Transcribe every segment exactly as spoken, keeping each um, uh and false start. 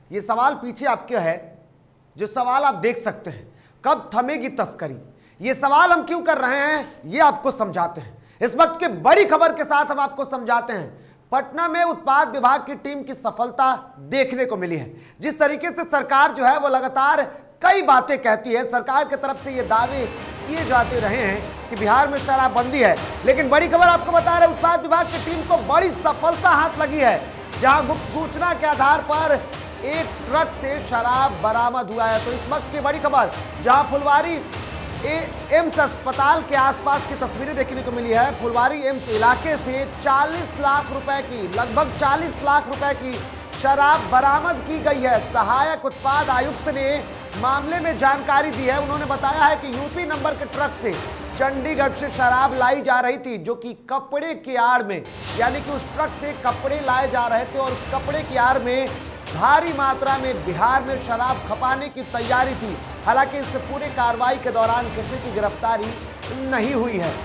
ये सवाल पीछे आपके है, जो सवाल आप देख सकते हैं, कब थमेगी तस्करी। ये सवाल हम क्यों कर रहे हैं, ये आपको समझाते हैं। इस वक्त की बड़ी खबर के साथ हम आपको समझाते हैं। पटना में उत्पाद विभाग की टीम की सफलता देखने को मिली है। जिस तरीके से सरकार जो है वो लगातार कई बातें कहती है, सरकार की तरफ से ये दावे किए जाते रहे हैं कि बिहार में शराबबंदी है, लेकिन बड़ी खबर आपको बता रहे उत्पाद विभाग की टीम को बड़ी सफलता हाथ लगी है, जहां गुप्त सूचना के आधार पर एक ट्रक से शराब बरामद हुआ है। तो इस वक्त की बड़ी खबर, जहां फुलवारी एम्स अस्पताल के आसपास की तस्वीरें देखने को मिली है। फुलवारी एम्स इलाके से चालीस लाख रुपए की, लगभग चालीस लाख रुपए की शराब बरामद की गई है। सहायक उत्पाद आयुक्त ने मामले में जानकारी दी है। उन्होंने बताया है कि यूपी नंबर के ट्रक से चंडीगढ़ से शराब लाई जा रही थी, जो कि कपड़े की आड़ में, यानी कि उस ट्रक से कपड़े लाए जा रहे थे और उस कपड़े की आड़ में भारी मात्रा में बिहार में शराब खपाने की तैयारी थी। हालांकि इस पूरे कार्रवाई के दौरान किसी की गिरफ्तारी नहीं हुई है।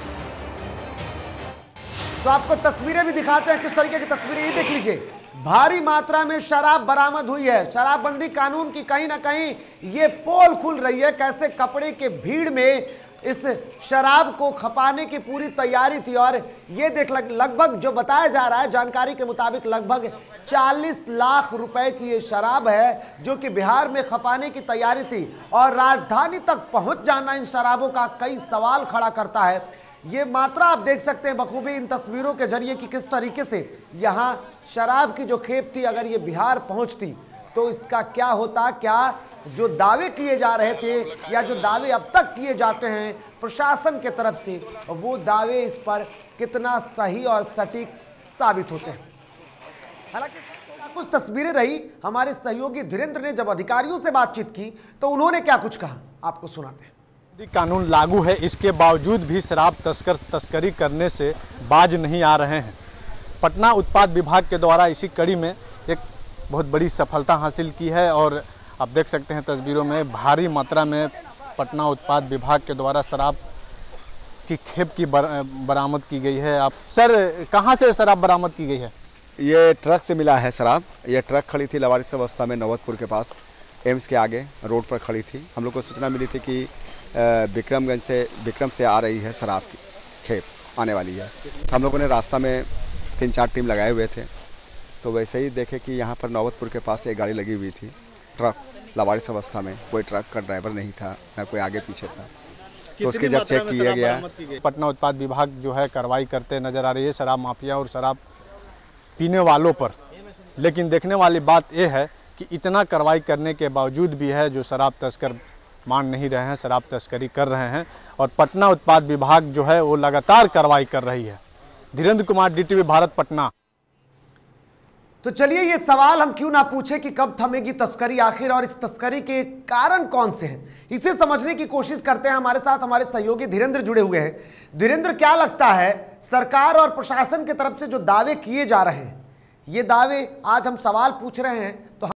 तो आपको तस्वीरें भी दिखाते हैं, किस तरीके की तस्वीरें, ये देख लीजिए। भारी मात्रा में शराब बरामद हुई है। शराबबंदी कानून की कहीं ना कहीं ये पोल खुल रही है, कैसे कपड़े के भीड़ में इस शराब को खपाने की पूरी तैयारी थी। और ये देख लगभग जो बताया जा रहा है, जानकारी के मुताबिक लगभग चालीस लाख रुपए की ये शराब है, जो कि बिहार में खपाने की तैयारी थी। और राजधानी तक पहुंच जाना इन शराबों का कई सवाल खड़ा करता है। ये मात्रा आप देख सकते हैं बखूबी इन तस्वीरों के जरिए कि किस तरीके से यहाँ शराब की जो खेप थी, अगर ये बिहार पहुंचती तो इसका क्या होता। क्या जो दावे किए जा रहे थे या जो दावे अब तक किए जाते हैं प्रशासन के तरफ से, वो दावे इस पर कितना सही और सटीक साबित होते हैं। हालांकि कुछ तस्वीरें रही, हमारे सहयोगी धीरेन्द्र ने जब अधिकारियों से बातचीत की तो उन्होंने क्या कुछ कहा, आपको सुनाते हैं। कानून लागू है, इसके बावजूद भी शराब तस्कर तस्करी करने से बाज नहीं आ रहे हैं। पटना उत्पाद विभाग के द्वारा इसी कड़ी में एक बहुत बड़ी सफलता हासिल की है और आप देख सकते हैं तस्वीरों में भारी मात्रा में पटना उत्पाद विभाग के द्वारा शराब की खेप की बरामद की गई है। आप सर, कहां से शराब बरामद की गई है? ये ट्रक से मिला है शराब। ये ट्रक खड़ी थी लवारिस अवस्था में नौबतपुर के पास, एम्स के आगे रोड पर खड़ी थी। हम लोग को सूचना मिली थी कि विक्रमगंज से विक्रम से आ रही है शराब की खेप आने वाली है। हम लोगों ने रास्ता में तीन चार टीम लगाए हुए थे, तो वैसे ही देखे कि यहाँ पर नौबतपुर के पास एक गाड़ी लगी हुई थी, ट्रक लवारिस अवस्था में। कोई ट्रक का ड्राइवर नहीं था, ना कोई आगे पीछे था। तो उसके जब चेक किया गया, पटना उत्पाद विभाग जो है कार्रवाई करते नजर आ रही है शराब माफिया और शराब पीने वालों पर। लेकिन देखने वाली बात यह है कि इतना कार्रवाई करने के बावजूद भी है जो शराब तस्कर मान नहीं रहे हैं, शराब तस्करी कर रहे हैं और पटना उत्पाद विभाग जो है वो लगातार कार्रवाई कर रही है। Dhirendra Kumar, D T V Bharat, Patna. तो चलिए ये सवाल हम क्यों ना पूछे कि कब थमेगी तस्करी आखिर, और इस तस्करी के कारण कौन से हैं, इसे समझने की कोशिश करते हैं। हमारे साथ हमारे सहयोगी धीरेन्द्र जुड़े हुए हैं। धीरेन्द्र, क्या लगता है सरकार और प्रशासन की तरफ से जो दावे किए जा रहे हैं, ये दावे आज हम सवाल पूछ रहे हैं तो